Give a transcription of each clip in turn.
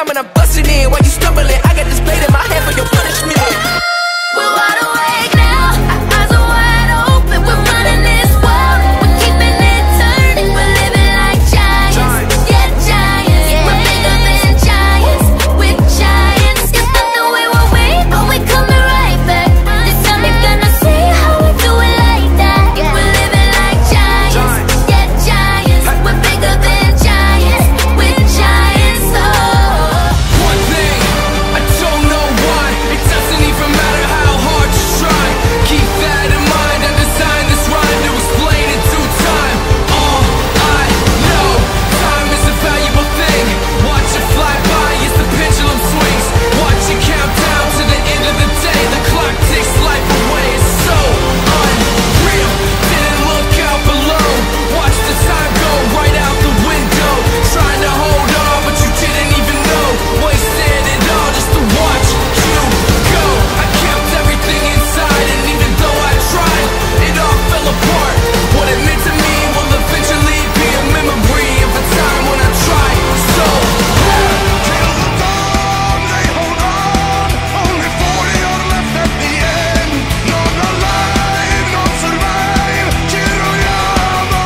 time and I'm busting in. While you stumbling, I got this blade in my hand for your punishment. We're wide awake now, our eyes are wide open. We're running this world, we're keeping it turning. We're living like giants, yeah, giants. We're bigger than giants, we're giants. You thought that we were weak, but we coming right back. This time you're gonna see how we do it like that. We're living like giants, yeah, giants. We're bigger than giants, we're giants. Oh. One thing, I don't know why. It doesn't even matter how hard you try. Keep that in mind. I designed this rhyme to explain in due time. All I know, time is a valuable thing. Watch it fly by as the pendulum swings. Watch it count down to the end of the day. The clock takes life away. It's so unreal. Didn't look out below. Watch the time go right out the window. Trying to hold on, but you didn't even know. Wasted it all just to watch you go. I kept everything inside, and even though I tried, it all fell apart. What it meant to me will eventually be a memory of a time when I tried so hard. Till the dawn, they hold on. Only 40 are left at the end. None alive, none survive. Kiruyama.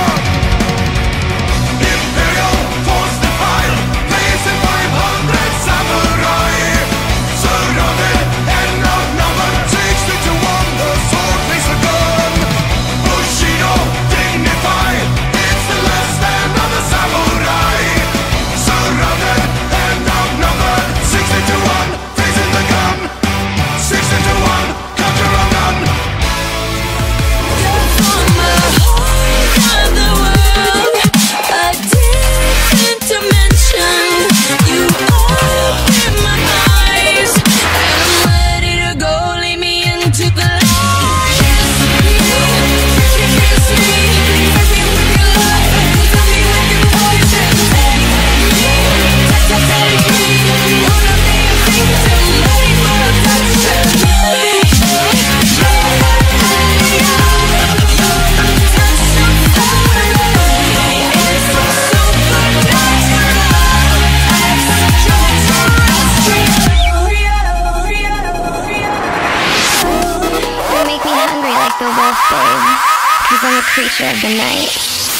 Imperial force defiled. Facing 500 samurai. Surrounded and outnumbered. 60 to 1, the sword makes a gun. Bushido, dignified. It's the last stand of the samurai. Surrounded and outnumbered. 60 to 1, facing the gun. 60 to 1, got your own gun. Other world, a different dimension. You open my eyes, and I'm ready to go. Lead me into the light. Kiss me, hurt me with your life. Tell me with your voice and take me, take me. All of the things I'm ready for a touch and You make me hungry like the wolf, babe, 'cause I'm a creature of the night.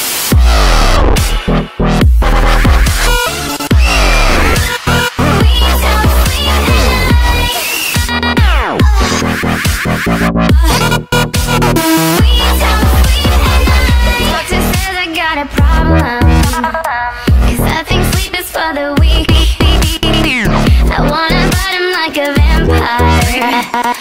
Doctor says I got a problem, 'cause I think sleep is for the weak. I wanna bite him like a vampire.